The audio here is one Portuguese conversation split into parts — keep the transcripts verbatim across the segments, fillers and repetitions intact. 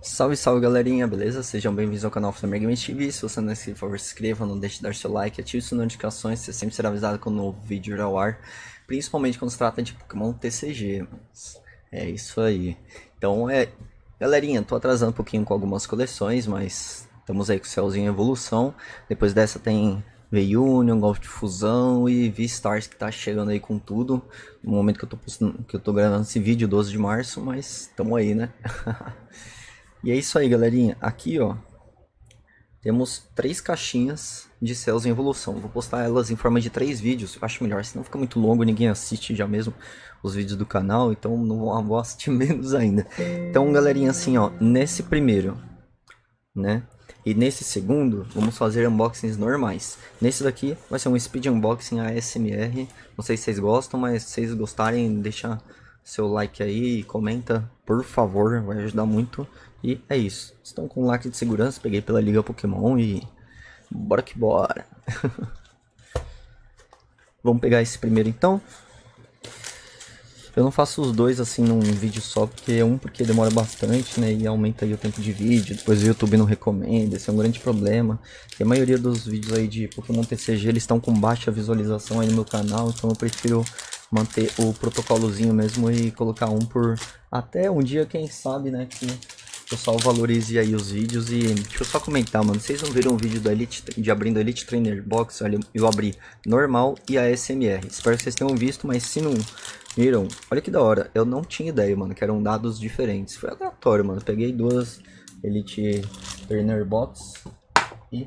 Salve, salve galerinha, beleza? Sejam bem-vindos ao canal Flamengo Games T V. Se você não é inscrito, por favor, se inscreva, não deixe de dar seu like, ative suas notificações, você sempre será avisado quando um novo vídeo ir ao ar, principalmente quando se trata de Pokémon T C G. Mas é isso aí. Então é, galerinha, tô atrasando um pouquinho com algumas coleções, mas estamos aí com o Céuzinho em evolução. Depois dessa tem V-Union, Golf de Fusão e V-Stars que tá chegando aí com tudo. No momento que eu tô, postando, que eu tô gravando esse vídeo, doze de março, mas tamo aí, né? E é isso aí, galerinha. Aqui, ó, temos três caixinhas de céus em evolução. Vou postar elas em forma de três vídeos. Eu acho melhor, senão fica muito longo, ninguém assiste já mesmo os vídeos do canal, então não vou assistir menos ainda. Então, galerinha, assim, ó, nesse primeiro, né, e nesse segundo, vamos fazer unboxings normais. Nesse daqui vai ser um speed unboxing A S M R. Não sei se vocês gostam, mas se vocês gostarem, deixa seu like aí, comenta, por favor, vai ajudar muito. E é isso. Estão com um lacre de segurança, peguei pela Liga Pokémon e bora que bora. Vamos pegar esse primeiro então. Eu não faço os dois assim num vídeo só, porque um porque demora bastante, né, e aumenta aí o tempo de vídeo, depois o YouTube não recomenda, esse é um grande problema. E a maioria dos vídeos aí de Pokémon T C G, eles estão com baixa visualização aí no meu canal, então eu prefiro manter o protocolozinho mesmo e colocar um por até um dia, quem sabe, né, que o pessoal valorize aí os vídeos. E deixa eu só comentar, mano, vocês não viram o vídeo do Elite, de abrindo a Elite Trainer Box? Olha, eu abri normal e a A S M R, espero que vocês tenham visto, mas se não viram, olha que da hora, eu não tinha ideia, mano, que eram dados diferentes, foi aleatório, mano, peguei duas Elite Trainer Box e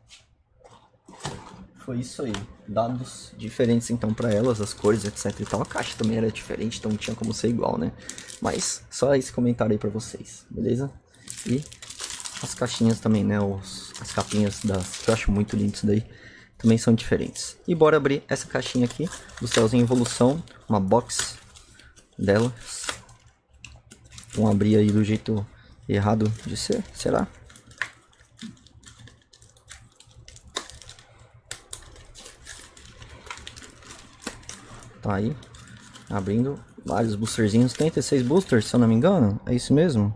foi isso aí, dados diferentes então pra elas, as cores, etc e tal. A caixa também era diferente, então não tinha como ser igual, né? Mas só esse comentário aí pra vocês, beleza? E as caixinhas também, né, os, as capinhas das, que eu acho muito lindo isso daí, também são diferentes. E bora abrir essa caixinha aqui do Céus em Evolução, uma box delas. Vamos abrir aí do jeito errado de ser, será? Tá aí, abrindo vários boosterzinhos, trinta e seis boosters, se eu não me engano, é isso mesmo?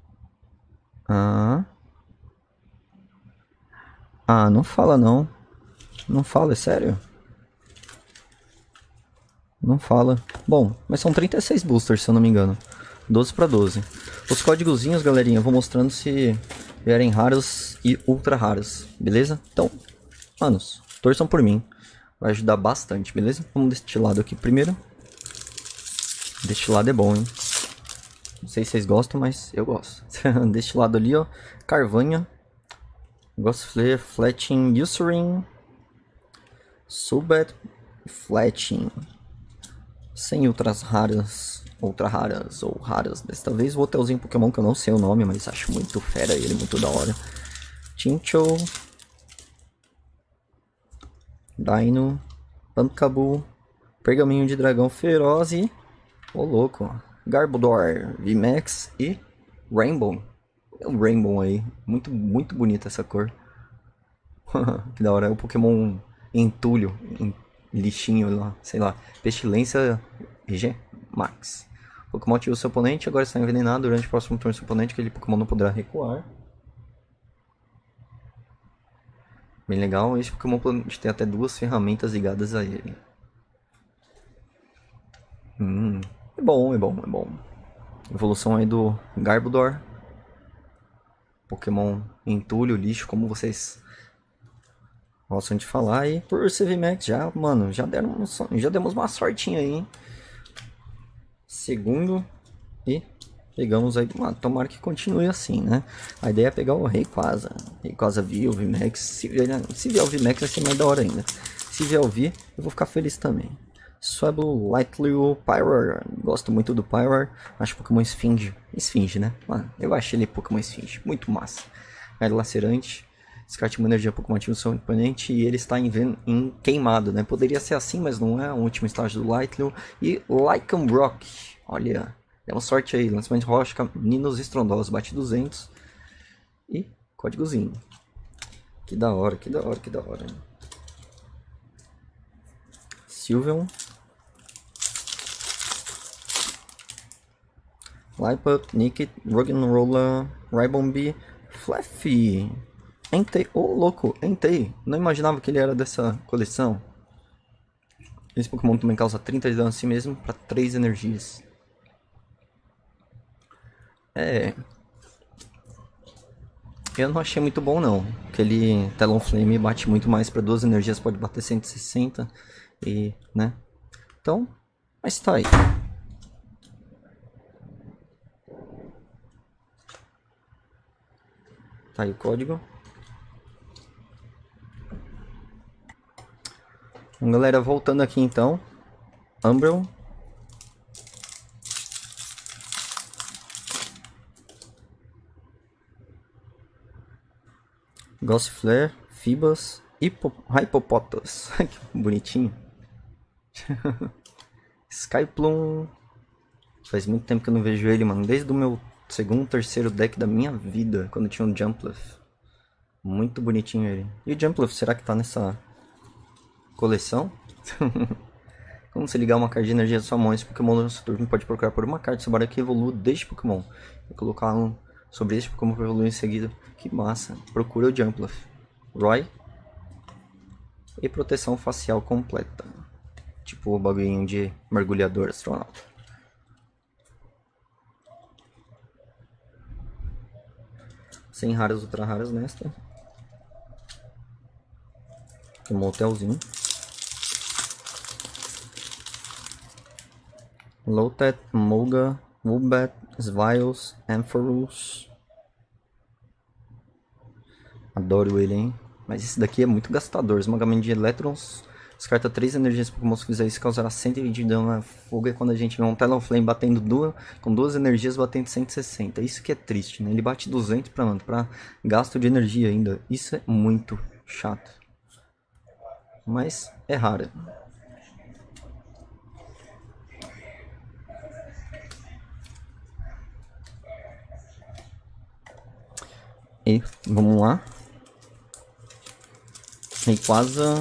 Ah, ah, não fala não, não fala, é sério? Não fala. Bom, mas são trinta e seis boosters, se eu não me engano. doze para doze. Os códigozinhos, galerinha, eu vou mostrando se vierem raros e ultra raros, beleza? Então, manos, torçam por mim. Vai ajudar bastante, beleza? Vamos deste lado aqui primeiro. Deste lado é bom, hein? Não sei se vocês gostam, mas eu gosto. Deste lado ali, ó, Carvanha, Ghost Flare, Fletching, Usurin, Subat, Fletching. Sem ultras raras, ultra raras ou raras desta vez. O hotelzinho Pokémon que eu não sei o nome, mas acho muito fera ele, muito da hora. Chinchou, Dino, Pankabu, Pergaminho de Dragão Feroz e... Ô louco, Garbodor, V max e Rainbow. É o Rainbow aí, muito, muito bonita essa cor. Que da hora, é o Pokémon entulho, lixinho lá, sei lá, pestilência G Max. O Pokémon ativa seu oponente, agora está envenenado. Durante o próximo turno do seu oponente, aquele Pokémon não poderá recuar. Bem legal, esse Pokémon pode ter até duas ferramentas ligadas a ele. Hum, é bom, é bom, é bom. Evolução aí do Garbodor. Pokémon entulho, lixo, como vocês gostam de falar. E por C V Max já, mano, já, deram, já demos uma sortinha aí, hein? Segundo. E pegamos aí, mano, tomara que continue assim, né? A ideia é pegar o Rayquaza. Rayquaza V, o V max. Se vier, se vier o V max vai ser mais da hora ainda. Se vier o V, eu vou ficar feliz também. Swablu, Lightleo, Pyroar. Gosto muito do Pyroar. Acho Pokémon Esfinge. Esfinge, né? Mano, eu achei ele Pokémon Esfinge. Muito massa. Raio Lacerante. Descarte uma energia Pokémon ativo do seu oponente e ele está em, em queimado, né? Poderia ser assim, mas não é. O último estágio do Lightleo. E Lycanroc. Olha, demos sorte aí. Lançamento de rocha, Ninos estrondosos. Bate duzentos. E códigozinho. Que da hora, que da hora, que da hora. Sylveon. Lieput, Nickit, Roggenrola, Ribombi, Fluffy. Entei, ô oh, louco, Entei. Não imaginava que ele era dessa coleção. Esse Pokémon também causa trinta de dano assim mesmo, para três energias. É. Eu não achei muito bom não. Aquele Talonflame bate muito mais para duas energias, pode bater cento e sessenta. E, né? Então, mas tá aí. Tá aí o código. Bom, galera, voltando aqui então. Umbreon. Ghost Flare, Fibas, Hippo, Hippopotas. Que bonitinho. Skyplum. Faz muito tempo que eu não vejo ele, mano. Desde o meu segundo, terceiro deck da minha vida, quando tinha um Jumpluff. Muito bonitinho ele. E o Jumpluff, será que tá nessa coleção? Como se ligar uma carta de energia da sua mão, esse Pokémon no seu turno pode procurar por uma carta sobre que evolua deste Pokémon. Vou colocar um sobre este Pokémon para evoluir em seguida. Que massa. Procura o Jumpluff. Roy. E proteção facial completa. Tipo o bagulhinho de mergulhador astronauta. Sem raras, ultra raras nesta. Um motelzinho. Lotad, Molga, Woobat, Sviles, Ampharus. Adoro ele, hein? Mas esse daqui é muito gastador. Esmagamento de elétrons. Descarta três energias Pokémon. Se fizer isso, causará cento e vinte de dano na fogo. É quando a gente vê um Talonflame batendo duas, com duas energias, batendo cento e sessenta. Isso que é triste, né? Ele bate duzentos pra, mano, pra gasto de energia ainda. Isso é muito chato. Mas é raro. E vamos lá. Rayquaza,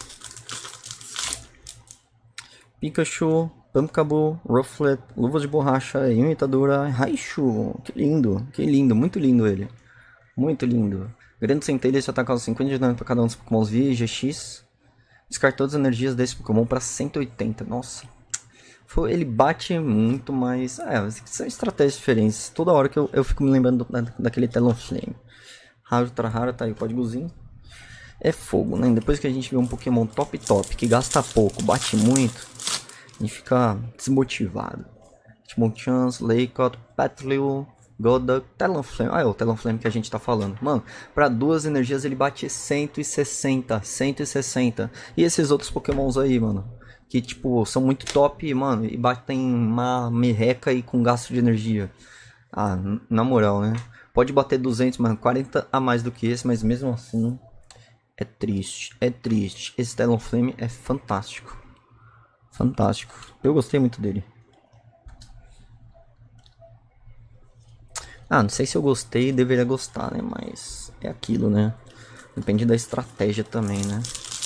Pikachu, Pumpkaboo, Rufflet, Luvas de Borracha, Imitadora, Raichu. Que lindo, que lindo, muito lindo ele. Muito lindo. Grande Centelha, esse ataque causa cinquenta de dano para cada um dos Pokémons via G X. Descarta todas as energias desse Pokémon para cento e oitenta. Nossa. Ele bate muito, mas... É, são estratégias diferentes. Toda hora que eu, eu fico me lembrando da, daquele Talonflame. Raro, ultra raro, tá aí o códigozinho. É fogo, né? Depois que a gente vê um Pokémon top top, que gasta pouco, bate muito, a gente fica desmotivado. Hitmonchan, Laycott, Petlil, Golduck, Talonflame. Ah, é o Talonflame que a gente tá falando. Mano, pra duas energias ele bate cento e sessenta, cento e sessenta. E esses outros Pokémons aí, mano, que tipo, são muito top, mano, e batem uma merreca e com gasto de energia. Ah, na moral, né? Pode bater duzentos, mano, quarenta a mais do que esse, mas mesmo assim... É triste, é triste. Esse Talonflame é fantástico. Fantástico. Eu gostei muito dele. Ah, não sei se eu gostei, deveria gostar, né? Mas é aquilo, né? Depende da estratégia também, né?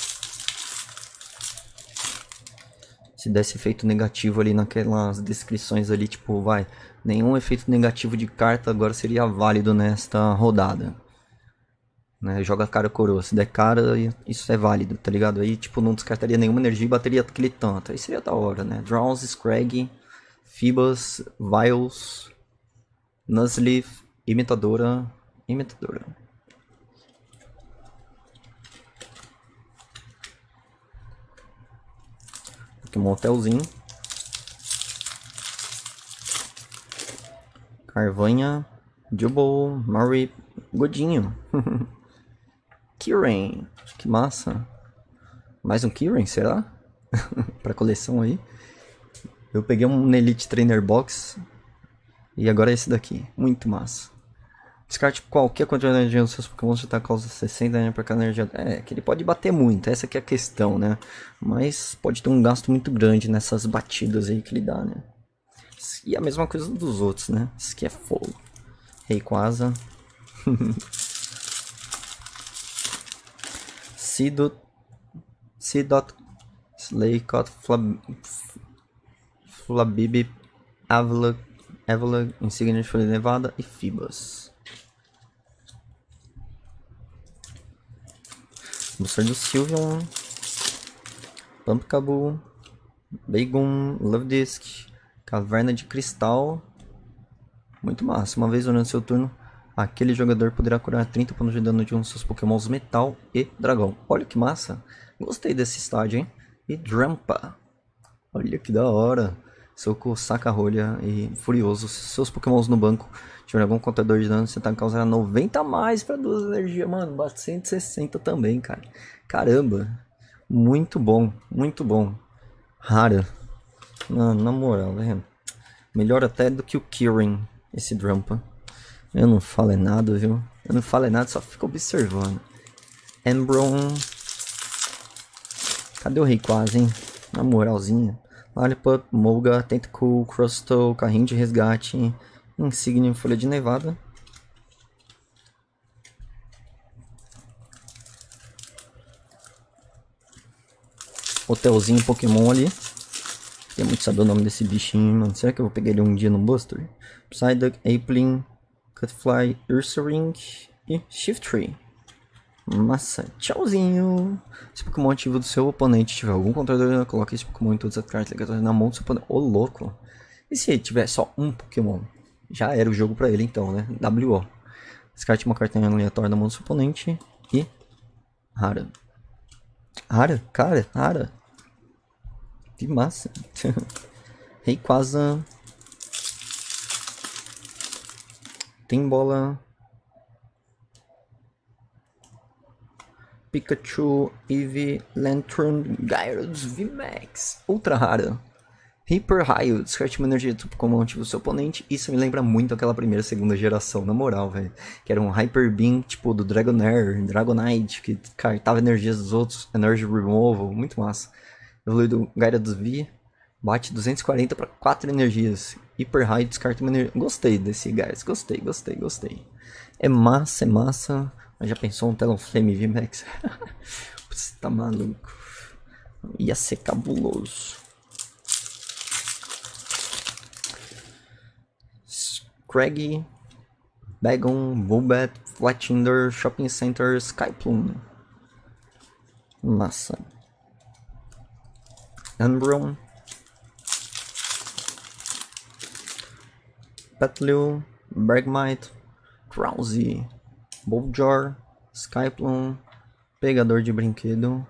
Se desse efeito negativo ali naquelas descrições ali, tipo, vai... Nenhum efeito negativo de carta agora seria válido nesta rodada. Né, joga cara coroa, se der cara, isso é válido, tá ligado? Aí, tipo, não descartaria nenhuma energia e bateria aquele tanto. Aí seria da hora, né? Drowse, Scraggy, Phoebus, Viles, Nuzleaf, Imitadora, Imitadora. Aqui um motelzinho. Carvanha, Jubal, Murray, Godinho. Kirin, que massa. Mais um Kirin, será? Pra coleção aí. Eu peguei um Elite Trainer Box. E agora é esse daqui. Muito massa. Descarte qualquer quantidade de energia dos seus Pokémon. Você tá causa sessenta energia pra cada energia. É, que ele pode bater muito. Essa aqui é a questão, né? Mas pode ter um gasto muito grande nessas batidas aí que ele dá, né? E a mesma coisa dos outros, né? Esse aqui é fogo. Rayquaza. Seedot, Seedot, Slaycott, Flab, Flabébé, Avla, Evolag, Insignia de Folha Nevada e Fibas. Booster do Sylveon, Pumpkaboo, Bagon, Love Disc, Caverna de Cristal. Muito massa. Uma vez durante seu turno, aquele jogador poderá curar trinta pontos de dano de um de seus pokémons Metal e Dragão. Olha que massa. Gostei desse estágio, hein? E Drampa. Olha que da hora. Soco, saca-rolha e furioso. Se seus pokémons no banco tiver algum contador de dano, você tá causando noventa a mais pra duas energias. Mano, bate cento e sessenta também, cara. Caramba. Muito bom, muito bom. Rara. Na, na moral, velho. Melhor até do que o Kirin, esse Drampa. Eu não falo é nada, viu? Eu não falo é nada, só fico observando. Embron. Cadê o Rayquaza, hein? Na moralzinha. Lollipop, Molga, Tentacool, Crustle, Carrinho de Resgate, Insignia, Folha de Nevada. Hotelzinho Pokémon ali. Queria muito saber o nome desse bichinho, mano. Será que eu vou pegar ele um dia no Buster? Psyduck, Apling, Cutfly, Ursaring e Shiftry. Massa, tchauzinho. Se o Pokémon ativo do seu oponente tiver algum controlador, coloque esse Pokémon em todas as cartas ligadas na mão do seu oponente. Ô, louco. E se ele tiver só um Pokémon? Já era o jogo pra ele então, né? W O. Descarte uma carta aleatória na mão do seu oponente. E... Rara. Rara? Cara, rara. Que massa. Rayquaza. Tem bola. Pikachu, Eevee, Lantern, Gyarados, V max. Ultra rara. Hyper Raio, descarte uma energia do Pokémon ativo do seu oponente. Isso me lembra muito aquela primeira, segunda geração, na moral, velho. Que era um Hyper Beam, tipo, do Dragonair, Dragonite, que cartava energias dos outros. Energy Removal, muito massa. Evoluído Gyarados V, bate duzentos e quarenta para quatro energias. Hyper Raio, descarta uma energia. Gostei desse Gyarados, gostei, gostei, gostei. É massa, é massa. Mas já pensou um Talonflame V max? Você tá maluco. Ia ser cabuloso. Craggy, Bagon, Bulbat, Flattinder, Shopping Center, Skyplum. Massa. Umbreon, Petlil, Bergmite, Drowsy, Boljar, Skyplum, Pegador de Brinquedo.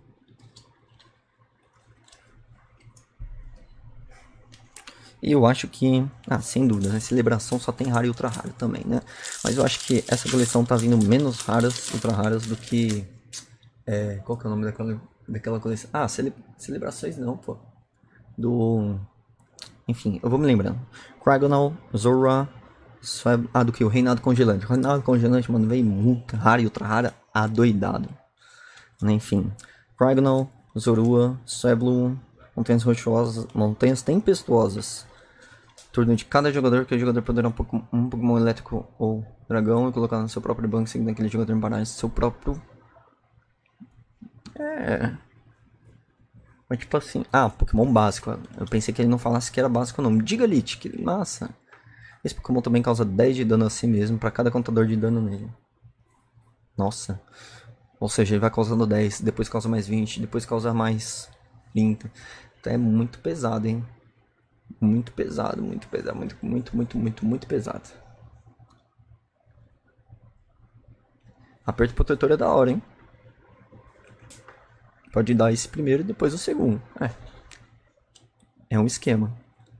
E eu acho que, ah, sem dúvida, né? Celebração só tem raro e ultra raro também, né? Mas eu acho que essa coleção tá vindo menos raras, ultra raras do que... É, qual que é o nome daquela, daquela coleção? Ah, cele, celebrações não, pô. Do... Enfim, eu vou me lembrando. Cragonal, Zorua, Swab... Ah, do que? O Reinado Congelante. O Reinado Congelante, mano, veio muito rara e ultra rara, adoidado. Enfim, Cragonal, Zorua, Swablu, Montanhas Rochosas, Montanhas Tempestuosas. Turno de cada jogador, que o jogador poderá um Pokémon, um Pokémon elétrico ou dragão e colocar no seu próprio banco, seguindo aquele jogador embaralhar seu próprio... É... Mas tipo assim... Ah, Pokémon básico. Eu pensei que ele não falasse que era básico não. Digalith, que massa. Esse Pokémon também causa dez de dano a si mesmo para cada contador de dano nele. Nossa. Ou seja, ele vai causando dez, depois causa mais vinte, depois causa mais trinta. Então é muito pesado, hein? Muito pesado, muito pesado, muito, muito, muito, muito, muito pesado. Aperto protetor é da hora, hein? Pode dar esse primeiro e depois o segundo. É. É um esquema.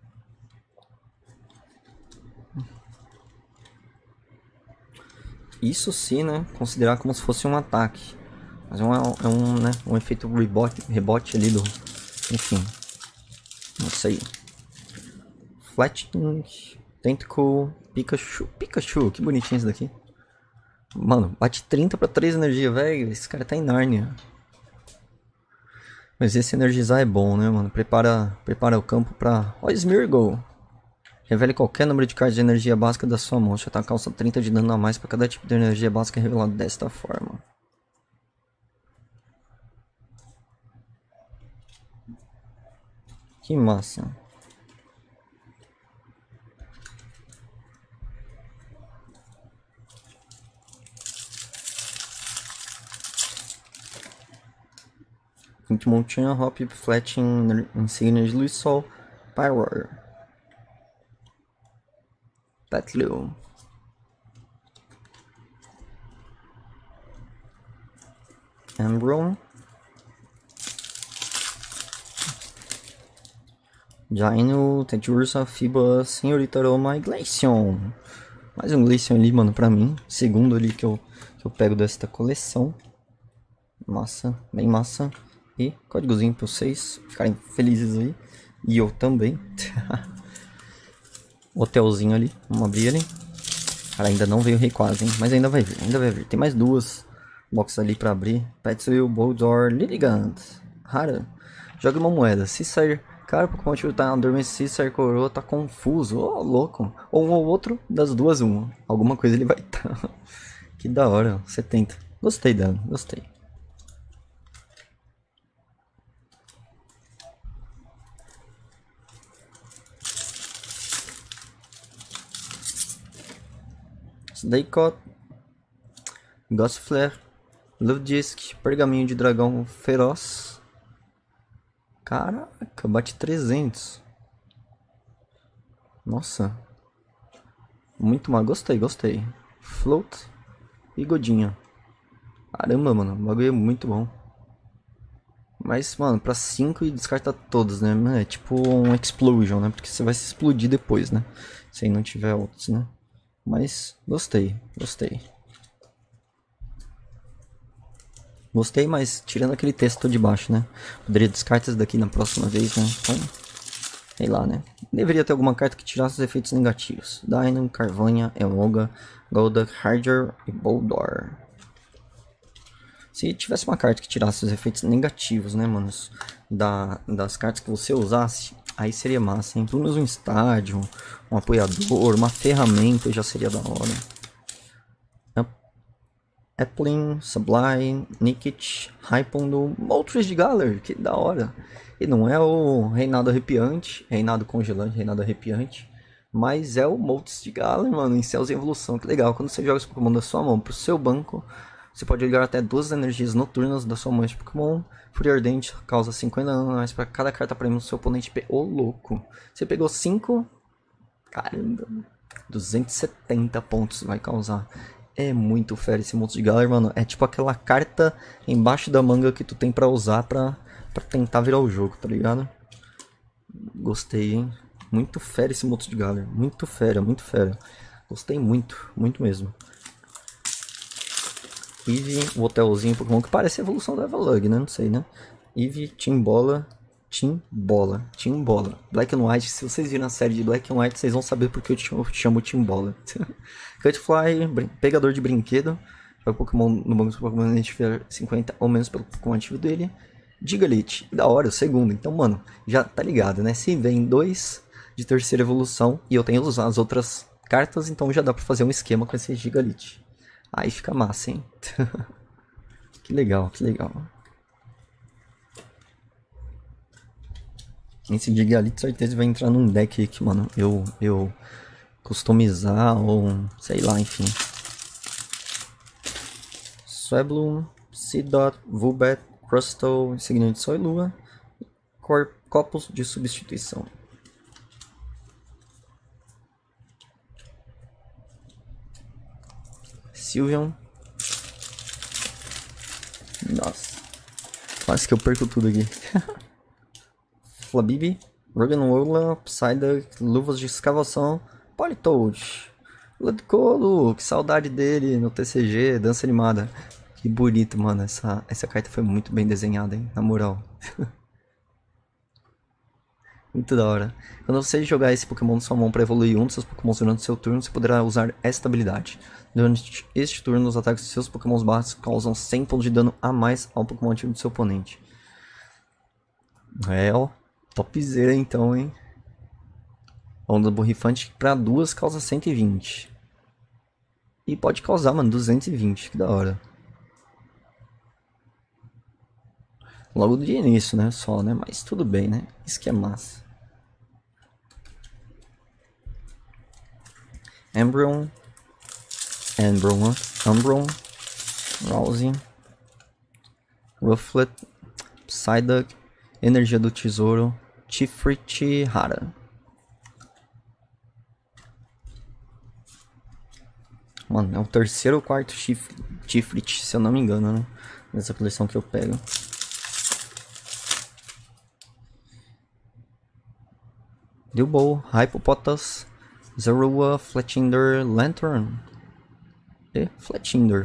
Isso sim, né? Considerar como se fosse um ataque. Mas é um, é um, né? um efeito rebote, rebote ali do... Enfim. Não sei. Flatting, Tentacool, Pikachu. Pikachu, que bonitinho esse daqui. Mano, bate trinta pra três energia, velho. Esse cara tá em Nárnia. Mas esse energizar é bom, né, mano? Prepara, prepara o campo pra... Ó, Smeargle. Revele qualquer número de cartas de energia básica da sua mão. Você tá calça trinta de dano a mais pra cada tipo de energia básica revelado desta forma. Que massa. Quinto Montanha, Hop, Flat, Insígnia de Luz Sol, Power, Petlil, Ambron, Dino, Tedursa, Fiba, Senhorita Aroma e Glaceon. Mais um Glaceon ali, mano, pra mim. Segundo ali que eu, que eu pego desta coleção. Massa, bem massa. E códigozinho pra vocês ficarem felizes aí. E eu também. Hotelzinho ali, vamos abrir ele. Cara, ainda não veio Rayquaza, hein? Mas ainda vai vir, ainda vai vir. Tem mais duas boxes ali pra abrir. Petzl, Boldor, Lilligant, Hara. Joga uma moeda. Se sair... Cara, o Pokémon tipo tá adormecido, se sair coroa, tá confuso. Ô, oh, louco. Ou um ou outro, das duas, uma. Alguma coisa ele vai estar. Tá. Que da hora, setenta. Gostei dela, gostei. Daycott, Ghost Flare, Love Disc, Pergaminho de Dragão Feroz. Caraca, bate trezentos. Nossa. Muito mal, gostei, gostei. Float e Godinha. Caramba, mano, o bagulho é muito bom. Mas, mano, pra cinco e descarta todos, né? É tipo um Explosion, né? Porque você vai se explodir depois, né? Se aí não tiver outros, né? Mas gostei, gostei. Gostei, mas tirando aquele texto de baixo, né? Poderia descartar isso daqui na próxima vez, né? Então, sei lá, né? Deveria ter alguma carta que tirasse os efeitos negativos. Dino, Carvanha, Emolga, Golduck, Harder e Boldor. Se tivesse uma carta que tirasse os efeitos negativos, né, manos? Da, das cartas que você usasse, aí seria massa, hein? Pelo menos um estádio, um apoiador, uma ferramenta já seria da hora. Applin, Sublime, Nickit, Raipondo, Moltres de Galar, que da hora. E não é o Reinado Arrepiante, Reinado Congelante, Reinado Arrepiante, mas é o Moltres de Galar, mano, em Céus em Evolução, que legal. Quando você joga esse Pokémon da sua mão pro seu banco, você pode ligar até duas energias noturnas da sua mão de Pokémon. Fúria Ardente causa cinquenta anos mais para cada carta prêmio do seu oponente. Ô, oh, louco. Você pegou cinco, caramba, duzentos e setenta pontos vai causar. É muito fera esse Moltres de Galar, mano. É tipo aquela carta embaixo da manga que tu tem pra usar pra, pra tentar virar o jogo, tá ligado? Gostei, hein? Muito fera esse Moltres de Galar. Muito fera, muito fera. Gostei muito, muito mesmo. Eevee, o hotelzinho Pokémon que parece a evolução da Evalug, né? Não sei, né? Eevee, Timbola, Timbola, Timbola. Black and White, se vocês viram a série de Black and White, vocês vão saber porque eu chamo Timbola. Cutfly, pegador de brinquedo. Joga Pokémon no banco do Pokémon a tiver cinquenta ou menos pelo Pokémon ativo dele. Digalith, da hora, o segundo. Então, mano, já tá ligado, né? Se vem dois de terceira evolução e eu tenho usado as outras cartas, então já dá pra fazer um esquema com esse Digalith. Aí fica massa, hein? Que legal, que legal. Esse Digalith certeza vai entrar num deck que, mano, eu, eu customizar ou sei lá, enfim. Swablu, Seedot, Vubat, Crustle, Insignia de Sol e Lua, Corpus de substituição. Sylveon. Nossa, quase que eu perco tudo aqui. Flabébé, Roggenrola, Psyduck, Luvas de Escavação, Politoad, Ludicolo, que saudade dele no T C G, dança animada. Que bonito, mano, essa, essa carta foi muito bem desenhada, hein, na moral. Muito da hora. Quando você jogar esse Pokémon na sua mão para evoluir um dos seus Pokémon durante seu turno, você poderá usar esta habilidade. Durante este turno, os ataques de seus Pokémon básicos causam cem pontos de dano a mais ao Pokémon ativo do seu oponente. É, ó, topzera então, hein. Onda borrifante para duas causa cento e vinte. E pode causar, mano, duzentos e vinte, que da hora. Logo de início, né, só, né, mas tudo bem, né, isso que é massa. Embryon, Embryon, Umbron, Rousing, Rufflet, Psyduck, Energia do Tesouro, Tifrit rara. Mano, é o terceiro ou quarto Tifrit, se eu não me engano, né? Nessa coleção que eu pego. Dilbow, Hypopotas, Zorua, Fletchinder, Lantern e Fletchinder.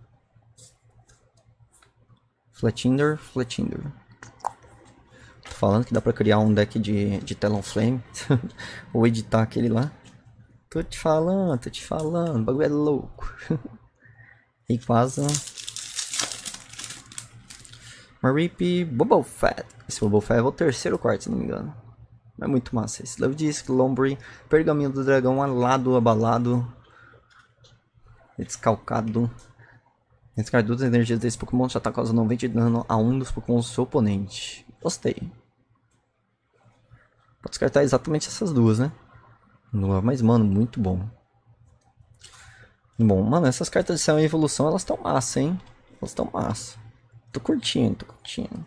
Fletchinder, Fletchinder. Tô falando que dá pra criar um deck de, de Talonflame. Ou editar aquele lá. Tô te falando, tô te falando. O bagulho é louco. Rayquaza. Mareep, Bobofet. Esse Bobofet é o terceiro quarto, se não me engano. É muito massa esse. Love Disc, Lombre, Pergaminho do Dragão, alado, abalado. Descalcado. Descartar duas energias desse Pokémon já tá causando noventa de dano a um dos Pokémon do seu oponente. Gostei. Pode descartar exatamente essas duas, né? Mas, mano, muito bom. Bom, mano, essas cartas de céu e evolução, elas estão massa, hein? Elas estão massa. Tô curtindo, tô curtindo.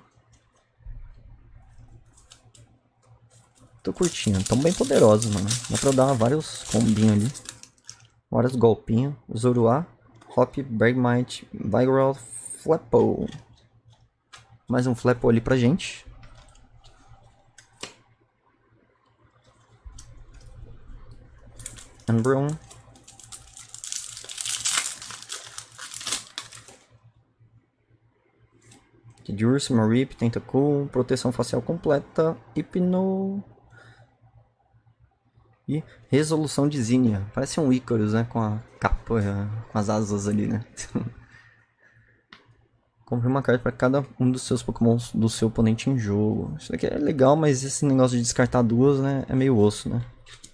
Tô curtindo. Tão bem poderosos, mano. Dá pra dar vários combinhos ali. Vários golpinhos. Zorua, Hop, Bergmite, Vigoroth, Flapple. Mais um Flapple ali pra gente. Umbreon. Kidurse, Mareep, Tentacool, proteção facial completa, Hypno e resolução de Zinnia. Parece um Icarus, né? Com a capa, com as asas ali, né? Compre uma carta para cada um dos seus Pokémons do seu oponente em jogo. Isso daqui é legal, mas esse negócio de descartar duas, né? É meio osso, né?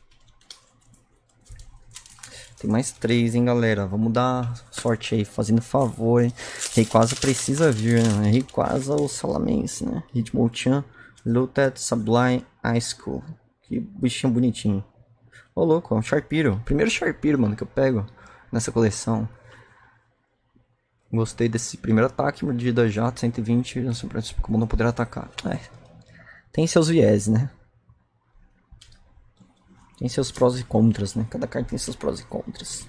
Tem mais três, hein, galera. Vamos dar sorte aí, fazendo favor, hein. Rayquaza precisa vir, né? Rayquaza ou Salamence, né? Hitmonchan, Looted, Sublime, Ice Cool. Que bichinho bonitinho. Ô, louco, é um Sharpedo. Primeiro Sharpedo, mano, que eu pego nessa coleção. Gostei desse primeiro ataque, mordida jato, cento e vinte, como não poder atacar. É, tem seus viés, né? Tem seus prós e contras, né? Cada carta tem seus prós e contras.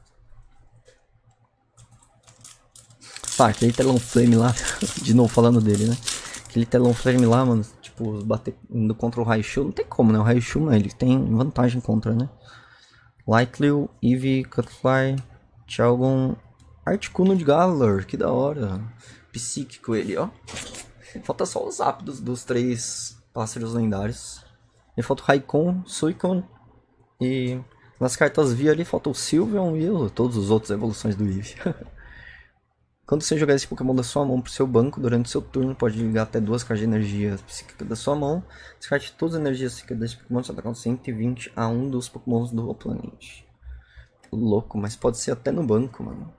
Tá, aquele Talonflame lá, de novo falando dele, né? Aquele Talonflame lá, mano, tipo, bater indo contra o Raichu, não tem como, né? O Raichu, não, ele tem vantagem contra, né? Lightleaf, Eevee, Cutfly, Shelgon, Articuno de Galar, que da hora. Psíquico ele, ó. Falta só os ápidos dos três pássaros lendários. E falta o Raikon, Suicune e nas cartas via ali falta o Sylveon e o, todos os outros evoluções do Eevee. Quando você jogar esse Pokémon da sua mão pro seu banco, durante o seu turno, pode ligar até duas cartas de energia psíquica da sua mão. Descarte todas as energias psíquicas desse Pokémon, você ataca com cento e vinte a um dos Pokémons do oponente. Louco, mas pode ser até no banco, mano.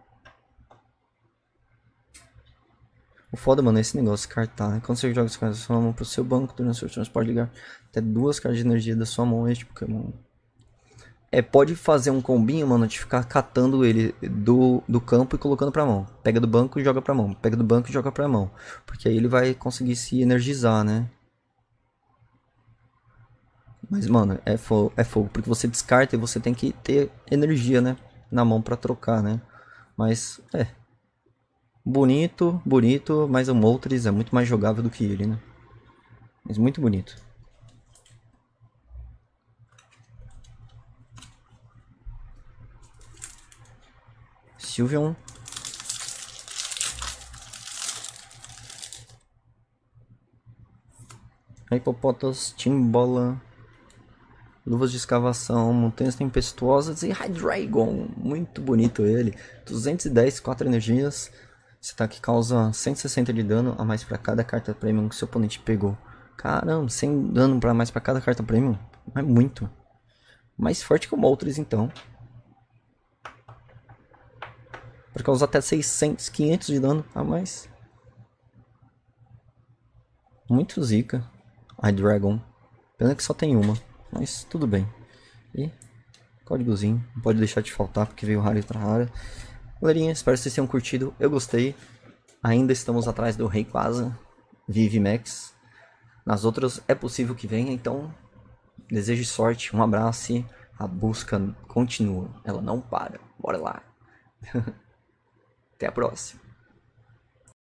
O foda, mano, é esse negócio de cartar, né? Quando você joga as cartas da sua mão pro seu banco, durante o seu turno, você pode ligar até duas cartas de energia da sua mão a este Pokémon. É, pode fazer um combinho, mano, de ficar catando ele do, do campo e colocando pra mão. Pega do banco e joga pra mão. Pega do banco e joga pra mão. Porque aí ele vai conseguir se energizar, né? Mas, mano, é fogo, é fogo. Porque você descarta e você tem que ter energia, né? Na mão pra trocar, né? Mas, é. Bonito, bonito. Mas o Moltres é muito mais jogável do que ele, né? Mas muito bonito. Sylveon. Hippopotas, Timbola, Luvas de Escavação, Montanhas Tempestuosas e Hydreigon. Muito bonito ele. duzentos e dez, quatro energias. Esse ataque causa cento e sessenta de dano a mais para cada carta premium que seu oponente pegou. Caramba, cem dano para mais para cada carta premium. É muito. Mais forte que o Moltres, então. Pode causar até seiscentos, quinhentos de dano a mais. Muito zica. Hydreigon. Pena que só tem uma. Mas tudo bem. E códigozinho. Não pode deixar de faltar porque veio raro e outra rara. Galerinha, espero que vocês tenham curtido. Eu gostei. Ainda estamos atrás do Rayquaza. Vive Max. Nas outras é possível que venha, então desejo sorte, um abraço e a busca continua, ela não para. Bora lá. Até a próxima.